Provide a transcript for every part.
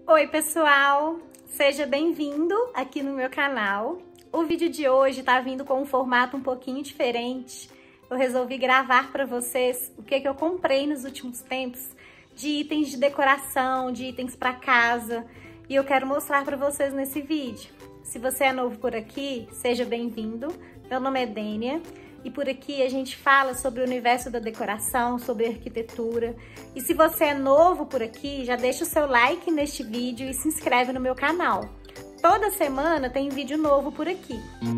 Oi pessoal, seja bem-vindo aqui no meu canal. O vídeo de hoje tá vindo com um formato um pouquinho diferente. Eu resolvi gravar para vocês o que eu comprei nos últimos tempos de itens de decoração, de itens para casa, e eu quero mostrar para vocês nesse vídeo. Se você é novo por aqui, seja bem-vindo. Meu nome é Dênia. E por aqui a gente fala sobre o universo da decoração, sobre arquitetura. E se você é novo por aqui, já deixa o seu like neste vídeo e se inscreve no meu canal. Toda semana tem vídeo novo por aqui.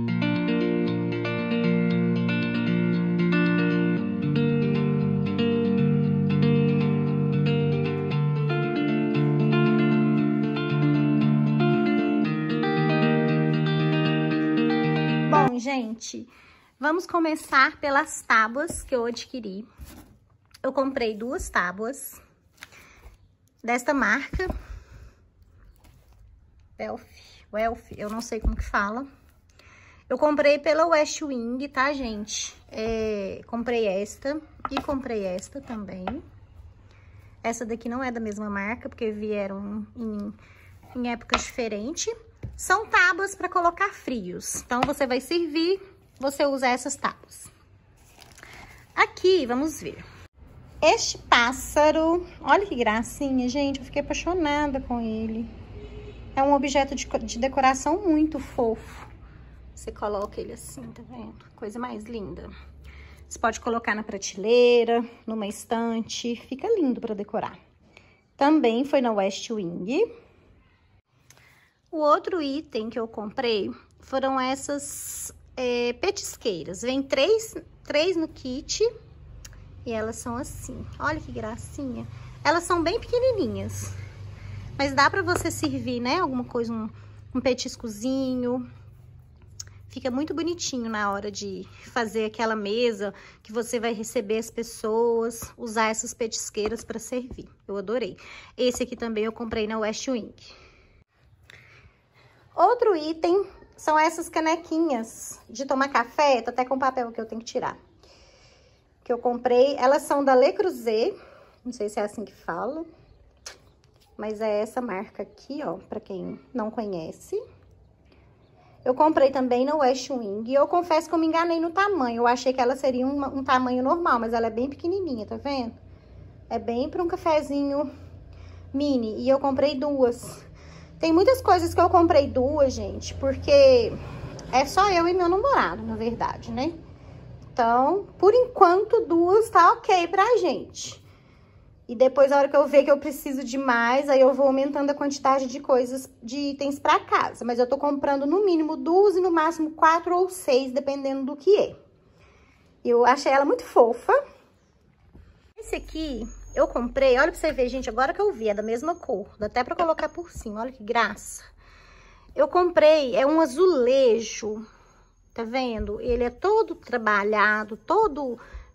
Bom, gente, vamos começar pelas tábuas que eu adquiri. Eu comprei 2 tábuas desta marca, Welf, eu não sei como que fala. Eu comprei pela West Wing, tá, gente? Comprei esta e comprei esta também. Essa daqui não é da mesma marca, porque vieram em épocas diferentes. São tábuas para colocar frios. Então, você vai servir, você usa essas tábuas. Aqui, vamos ver. Este pássaro, olha que gracinha, gente. Eu fiquei apaixonada com ele. É um objeto de decoração muito fofo. Você coloca ele assim, tá vendo? Coisa mais linda. Você pode colocar na prateleira, numa estante. Fica lindo para decorar. Também foi na West Wing. O outro item que eu comprei foram essas petisqueiras. Vem três no kit e elas são assim. Olha que gracinha. Elas são bem pequenininhas, mas dá pra você servir, né? Alguma coisa, um petiscozinho. Fica muito bonitinho na hora de fazer aquela mesa que você vai receber as pessoas. Usar essas petisqueiras pra servir. Eu adorei. Esse aqui também eu comprei na West Wing. Outro item são essas canequinhas de tomar café. Tô até com papel que eu tenho que tirar. Que eu comprei. Elas são da Le Creuset. Não sei se é assim que fala. Mas é essa marca aqui, ó. Pra quem não conhece. Eu comprei também na West Wing. E eu confesso que eu me enganei no tamanho. Eu achei que ela seria um tamanho normal. Mas ela é bem pequenininha, tá vendo? É bem pra um cafezinho mini. E eu comprei 2. Tem muitas coisas que eu comprei 2, gente, porque é só eu e meu namorado, na verdade, né? Então, por enquanto, 2 tá ok pra gente. E depois, a hora que eu ver que eu preciso de mais, aí eu vou aumentando a quantidade de coisas, de itens pra casa. Mas eu tô comprando no mínimo 2 e no máximo 4 ou 6, dependendo do que é. Eu achei ela muito fofa. Esse aqui eu comprei, olha pra você ver, gente, agora que eu vi, é da mesma cor. Dá até pra colocar por cima, olha que graça. Eu comprei, é um azulejo, tá vendo? Ele é todo trabalhado, todo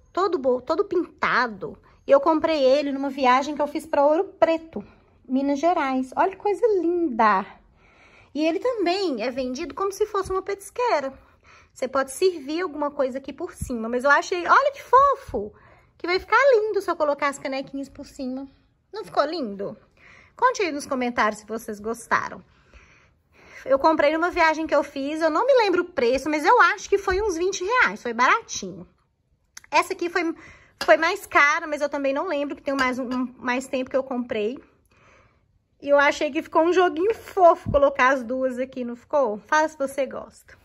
pintado. E eu comprei ele numa viagem que eu fiz pra Ouro Preto, Minas Gerais. Olha que coisa linda! E ele também é vendido como se fosse uma petisqueira. Você pode servir alguma coisa aqui por cima, mas eu achei, olha que fofo! Que vai ficar lindo se eu colocar as canequinhas por cima. Não ficou lindo? Conte aí nos comentários se vocês gostaram. Eu comprei numa viagem que eu fiz, eu não me lembro o preço, mas eu acho que foi uns 20 reais, foi baratinho. Essa aqui foi mais cara, mas eu também não lembro, que tem mais tempo que eu comprei. E eu achei que ficou um joguinho fofo colocar as 2 aqui, não ficou? Fala se você gosta.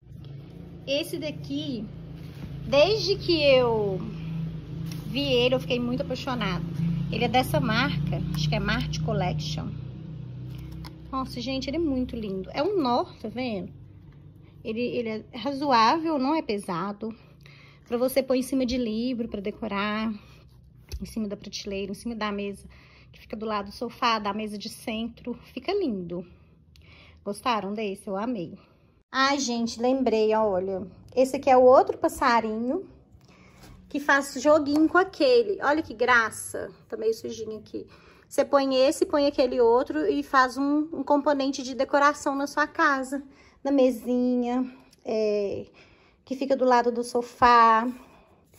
Esse daqui, desde que eu vi ele, eu fiquei muito apaixonada. Ele é dessa marca, acho que é Mart Collection. Nossa, gente, ele é muito lindo. É um nó, tá vendo? Ele é razoável, não é pesado. Pra você pôr em cima de livro, pra decorar. Em cima da prateleira, em cima da mesa, que fica do lado do sofá, da mesa de centro. Fica lindo. Gostaram desse? Eu amei. Ai, gente, lembrei, olha. Esse aqui é o outro passarinho que faz joguinho com aquele. Olha que graça. Tá meio sujinho aqui. Você põe esse, põe aquele outro e faz um componente de decoração na sua casa. Na mesinha, que fica do lado do sofá.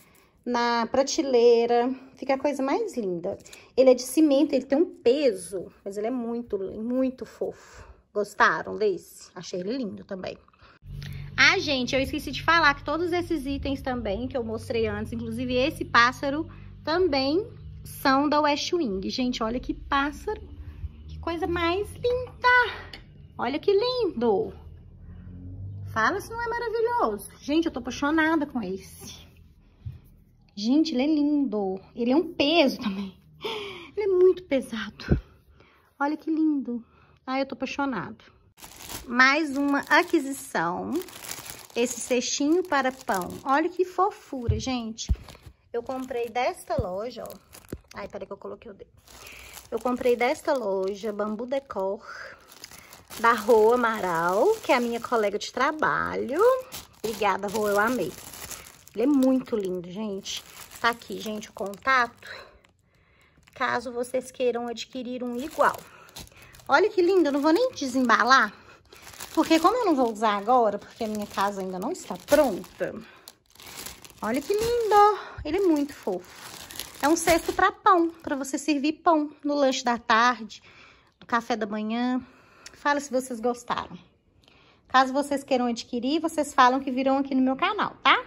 na prateleira. Fica a coisa mais linda. Ele é de cimento, ele tem um peso, mas ele é muito fofo. Gostaram desse? Achei ele lindo também. Ah, gente, eu esqueci de falar que todos esses itens também, que eu mostrei antes, inclusive esse pássaro, também são da West Wing. Gente, olha que pássaro, que coisa mais linda. Olha que lindo. Fala se não é maravilhoso. Gente, eu tô apaixonada com esse. Gente, ele é lindo. Ele é um peso também. Ele é muito pesado. Olha que lindo. Ai, eu tô apaixonada. Mais uma aquisição. Esse cestinho para pão. Olha que fofura, gente. Eu comprei desta loja, ó. Ai, peraí que eu coloquei o dedo. Eu comprei desta loja, Bambu Decor, da Rô Amaral, que é a minha colega de trabalho. Obrigada, Rô, eu amei. Ele é muito lindo, gente. Tá aqui, gente, o contato, caso vocês queiram adquirir um igual. Olha que lindo, eu não vou nem desembalar, porque como eu não vou usar agora, porque a minha casa ainda não está pronta. Olha que lindo, ele é muito fofo. É um cesto para pão, para você servir pão no lanche da tarde, no café da manhã. Fala se vocês gostaram. Caso vocês queiram adquirir, vocês falam que viram aqui no meu canal, tá?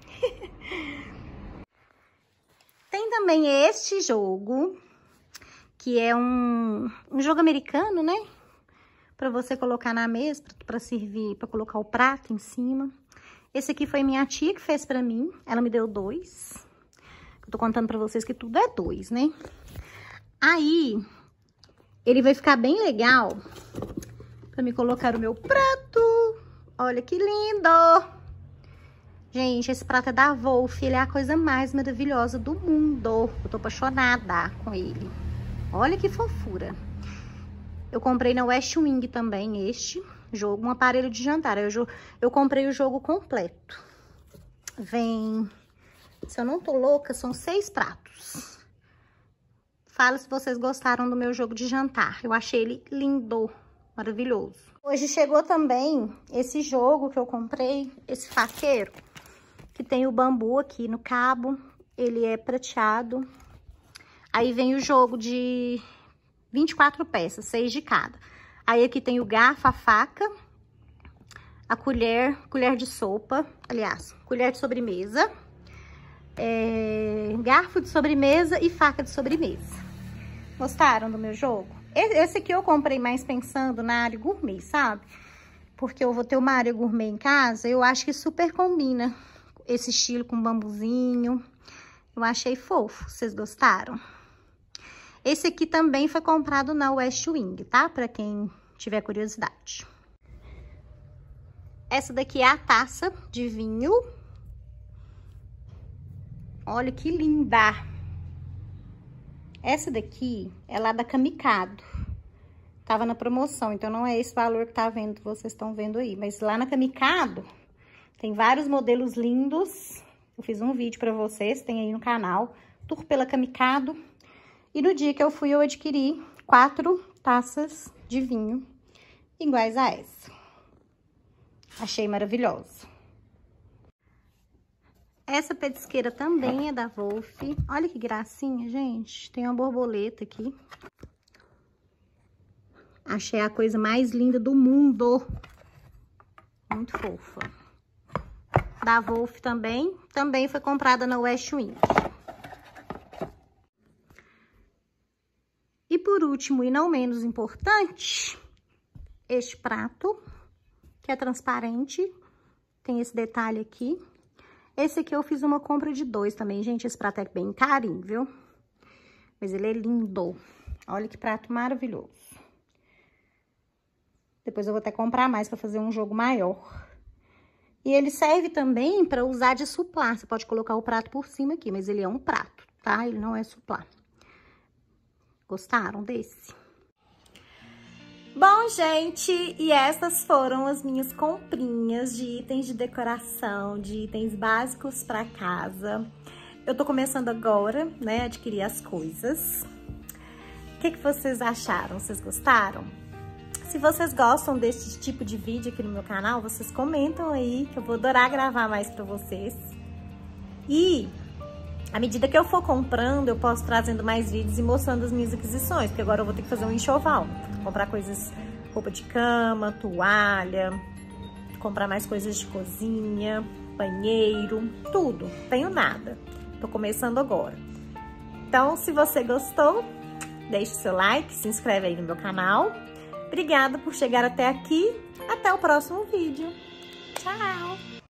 Tem também este jogo, que é um jogo americano, né? Pra você colocar na mesa, pra servir, pra colocar o prato em cima. Esse aqui foi minha tia que fez pra mim. Ela me deu 2. Eu tô contando pra vocês que tudo é 2, né? Aí, ele vai ficar bem legal pra me colocar o meu prato. Olha que lindo! Gente, esse prato é da Wolf, ele é a coisa mais maravilhosa do mundo. Eu tô apaixonada com ele. Olha que fofura. Eu comprei na West Wing também este jogo, um aparelho de jantar. Eu comprei o jogo completo. Vem, se eu não tô louca, são 6 pratos. Fala se vocês gostaram do meu jogo de jantar. Eu achei ele lindo, maravilhoso. Hoje chegou também esse jogo que eu comprei, esse faqueiro, que tem o bambu aqui no cabo, ele é prateado. Aí vem o jogo de 24 peças, 6 de cada. Aí aqui tem o garfo, a faca, a colher de sopa, aliás, colher de sobremesa, garfo de sobremesa e faca de sobremesa. Gostaram do meu jogo? Esse aqui eu comprei mais pensando na área gourmet, sabe? Porque eu vou ter uma área gourmet em casa, eu acho que super combina esse estilo com bambuzinho. Eu achei fofo. Vocês gostaram? Esse aqui também foi comprado na West Wing, tá? Pra quem tiver curiosidade. Essa daqui é a taça de vinho. Olha que linda! Essa daqui é lá da Kamikado. Tava na promoção, então não é esse valor que vocês estão vendo aí. Mas lá na Kamikado tem vários modelos lindos. Eu fiz um vídeo pra vocês, tem aí no canal. Tour pela Kamikado. E no dia que eu fui, eu adquiri 4 taças de vinho iguais a essa. Achei maravilhoso. Essa petisqueira também é da Wolf. Olha que gracinha, gente. Tem uma borboleta aqui. Achei a coisa mais linda do mundo. Muito fofa. Da Wolf também. Também foi comprada na West Wing. E por último, e não menos importante, este prato, que é transparente. Tem esse detalhe aqui. Esse aqui eu fiz uma compra de 2 também, gente. Esse prato é bem carinho, viu? Mas ele é lindo. Olha que prato maravilhoso. Depois eu vou até comprar mais pra fazer um jogo maior. E ele serve também pra usar de suplá. Você pode colocar o prato por cima aqui, mas ele é um prato, tá? Ele não é suplá. Gostaram desse? Bom, gente, e essas foram as minhas comprinhas de itens de decoração, de itens básicos para casa. Eu tô começando agora, né, a adquirir as coisas. O que vocês acharam? Vocês gostaram? Se vocês gostam desse tipo de vídeo aqui no meu canal, vocês comentam aí, que eu vou adorar gravar mais para vocês. E À medida que eu for comprando, eu posso trazendo mais vídeos e mostrando as minhas aquisições, porque agora eu vou ter que fazer um enxoval. Comprar coisas, roupa de cama, toalha, comprar mais coisas de cozinha, banheiro, tudo. Não tenho nada. Tô começando agora. Então, se você gostou, deixe o seu like, se inscreve aí no meu canal. Obrigada por chegar até aqui. Até o próximo vídeo. Tchau!